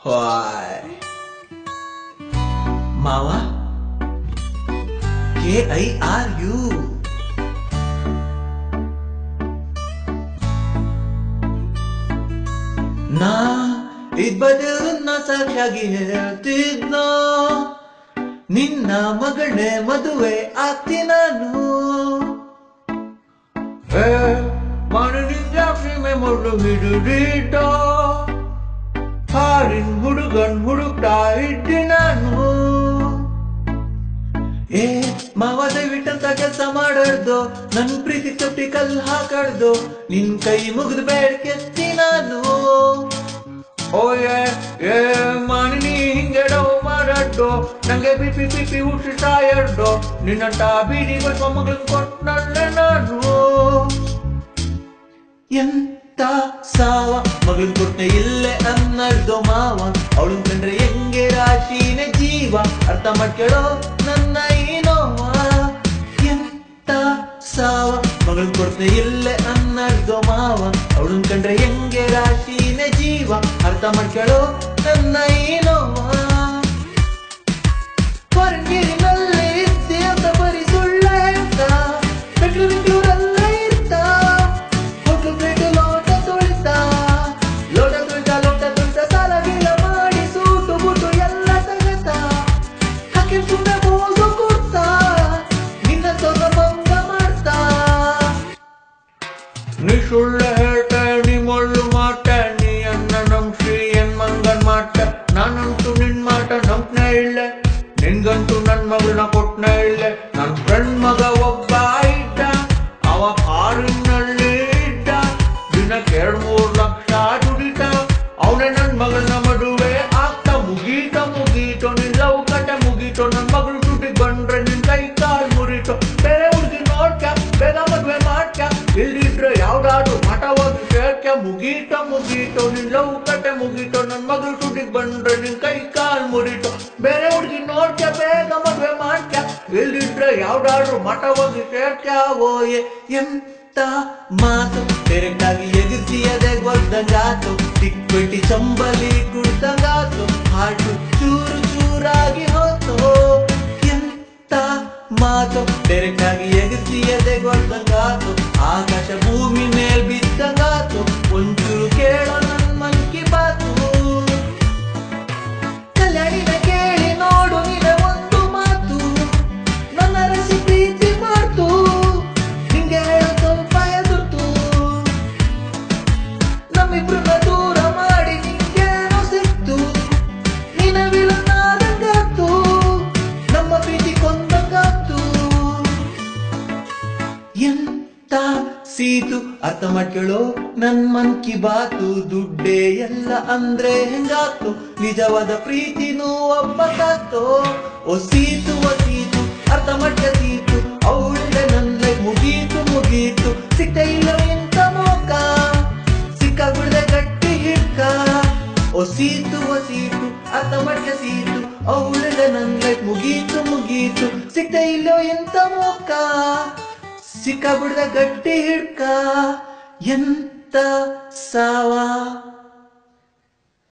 Why? Mama? K-I-R-U. ನಾ ಇಬ್ಬದನ್ನ ಸಾಕ್ಷಿಯಾಗಿ ಹೇಳ್ತಿದ್ನ ನಿನ್ನ ಮಗಳೇ ಮದುವೆ ಆಗ್ತಿ ನಾನು ಮನದಿಂದ ಸೀಮೆ ಮೊದಲು ಹಿಡಿದಿದ್ದ ಹಾರಿನ ಹುಡುಗನ್ ಹುಡುಕ್ತಾ ಇದ್ದಿ ನಾನು ಮಾವ ದಯವಿಟ್ಟಂತ ಕೆಲಸ ಮಾಡಾರ್ದು ನನ್ ಪ್ರೀತಿ ತಪ್ಪಿ ಕಲ್ ಹಾಕಾಡ್ದು ನಿನ್ ಕೈ ಮುಗಿದು ಬೇಡ್ಕೆತ್ತಿ ನಾನು ಏ ಮಾನಿನಿ ಹಿಂಗೆಡೋ ಮಾಡಾಡ್ದು ನಂಗೆ ಬಿಪಿ ಪಿಪಿ ಹುಟ್ಟಿಸ್ತಾ ಎರ್ದು ನಿನ್ನಂತ ಬೀದಿ ಬರುವ ಮಗಳನ್ ಕೊಟ್ಟನಲ್ಲೇ ನಾನು ಎಂತ ಸಾವ ಮಗಳನ್ ಕೊಟ್ಟೆ ಇಲ್ಲೇ ಅನ್ನರ್ದು ಮಾವ ಅವಳು ಕಂಡ್ರೆ ಹೆಂಗೆ ರಾಶಿನೇ ಜೀವ ಅರ್ಥ ಮಾಡ್ಕೊಳ್ಳೋ ನನ್ನ ಈ ನೋವ ಎಂತ ಸಾವ ಮಗಳನ್ ಕೊಟ್ಟೆ ಇಲ್ಲೇ ಅನ್ನರ್ದು ಮಾವ ಅವಳು ಕಂಡ್ರೆ ಹೆಂಗೆ ರಾಶಿನೇ ಜೀವ ಅರ್ಥ ಮಾಡ್ಕೊಳ್ಳೋ ನನ್ನ ಈ ನೋವ ಹೊರಗಿರಿನಲ್ಲೇ ಇದ್ದೆ ಅಂತ ಬರೀ ಸುಳ್ಳ ಹೇಳ್ತ ಬೆಂಗಳೂರಲ್ಲೇ ಇರ್ತ ಹೋಟೆಲ್ ಪ್ಲೇಟು ಲೋಟ ತೊಳಿತಾ ಲೋಟ ತೊಳಿತಾ ಸಾಲ ಗೀಲ ಮಾಡಿ ಸೂಟು ಬುಟ್ಟು ಎಲ್ಲ ತಗತಾ ಹಾಕಿ ಸುಮ್ಮನೆ ಬೋಸು ಕೊಡ್ತಾ ನಿನ್ನ ತೊಗ ಭಂಗ ಮಾಡ್ತಾ ನೀ ಸುಳ್ಳು ಹೇಳ್ತಾ ನೀ ಮೊಳ್ಳು ಮಾಟ ನೀ ಅನ್ನ ನಂಬ್ಸಿ ಎನ್ ಮಂಗನ್ ಮಾಟ ನಾನಂತೂ ನಿನ್ ಮಾಟ ನಂಬ್ನೇ ಇಲ್ಲ ನಿನ್ಗಂತೂ ನನ್ ಮಗಳನ್ನ ಕೊಟ್ಟನೇ ಇಲ್ಲ ನನ್ ಫ್ರೆಂಡ್ ಮಗ ಒಬ್ಬ ಇದ್ದ ಅವ ಫಾರಿನ್ನಲ್ಲಿ ಇದ್ದ ದಿನಕ್ಕೆ 2-3 ಲಕ್ಷ ದುಡಿತ ಅವನೇ ನನ್ ಮಗಳನ್ನ ಮದುವೆ ಆಗ್ತಾ ಮುಗೀತೋ ನಿನ್ ಲವ್ ಕಟ್ಟೆ ಮುಗೀತೋ ನನ್ ಮಗಳು ದುಡ್ಡಿಗೆ ಬಂದ್ರೆ ನಿನ್ ಕೈ ಕಾಲ್ ಮುರಿತೋ ಬೇರೆ ಹುಡುಗಿ ನೋಡ್ಕ ಬೇಗ ಮದ್ವೆ ಮಾಡ್ಕ ಇಲ್ಲಿದ್ರೆ ಯಾವ್ದಾದ್ರು ಮಠ ಹೋಗಿ ಸೇರ್ಕ ಮುಗೀತೋ ನಿನ್ ಲವ್ ಕಟ್ಟೆ ಮುಗೀತೋ ನನ್ ಮಗಳು ದುಡ್ಡಿಗೆ ಬಂದ್ರೆ ನಿನ್ ಕೈ ಕಾಲ್ ಮುರಿತೋ ಬೇರೆ ಹುಡುಗಿ ನೋಡ್ಕ ಬೇಗ ಮದ್ವೆ ಮಾಡ್ಕ ಇಲ್ಲಿದ್ರೆ ಯಾವ್ದಾದ್ರು ಮಠ ಹೋಗಿ ಸೇರ್ಕ ಓಯೆ ಎಂತ ಮಾತು ಡೈರೆಕ್ಟ್ ಆಗಿ ಎಗಿರ್ತಿಯದೆ ಗೊತ್ತಂಗಾತು ತಿಕ್ಬಿಟ್ಟಿ ಚಂಬಲಿ ಕುಡ್ದಂಗಾತು ಹಾಟು ಚೂರು ಚೂರಾಗಿ ಹೋತು ಎಂತ ಮಾತು ಡೈರೆಕ್ಟ್ ಆಗಿ ಎಗಿರ್ತಿಯದೆ ಗೊತ್ತಂಗಾತು ಆಕಾಶ ಭೂಮಿ ಮೇಲ್ ಬಿದ್ದಂಗಾತು ಒಂಚೂರು ಕೇಳೋ ನನ್ ಮನ್ ಕಿ ಬಾತು ಕಲ್ಯಾಣಿನ ಕೇಳಿ ನೋಡು ನಿನ ಒಂದು ಮಾತು ನನ್ನ ರಸಿ ಪ್ರೀತಿ ಮಾಡ್ತು ನಿಂಗೆ ಹೇಳೋ ಸ್ವಲ್ಪ ಎದುರ್ತು ನಮ್ಮಿಬ್ರನ್ನ ದೂರ ಮಾಡಿ ನಿಂಗೇನೋ ಸಿಕ್ತು ನಿನ್ನ ವಿಲನಾದಂಗಾತು ನಮ್ಮ ಪ್ರೀತಿ ಕೊಂದಂಗಾತು ಎಂತ ಸೀತು ಅರ್ಥ ಮಾಡ್ಕೊಳ್ಳೋ ನನ್ ಮನ್ ಕಿ ಬಾತು ದುಡ್ಡೇ ಎಲ್ಲ ಅಂದ್ರೆ ಹೆಂಗಾತು ನಿಜವಾದ ಪ್ರೀತಿನೂ ಒಬ್ಬಕಾತೋ ಓ ಸೀತು ಅರ್ಥ ಮಾಡ್ಕ ಸೀತು ಅವಳೆ ನನ್ ಲೈಫ್ ಮುಗೀತು ಸಿಕ್ಕ ಇಲ್ಲ ಎಂತ ಮೋಕ ಸಿಕ್ಕಾಗ್ಬಿಡ್ದೆ ಗಟ್ಟಿ ಹಿಡ್ಕ ಓ ಸೀತು ಅರ್ಥ ಮಾಡ್ಕ ಸೀತು ಅವಳೆ ನನ್ ಲೈಫ್ ಮುಗೀತು ಸಿಕ್ಕ ಇಲ್ಲೋ ಎಂತ ಮೋಕ ಸಿಕ್ಕಾಗ್ಬಿಡ್ದೆ ಗಟ್ಟಿ ಹಿಡ್ಕ ಎಂತ ಸಾವ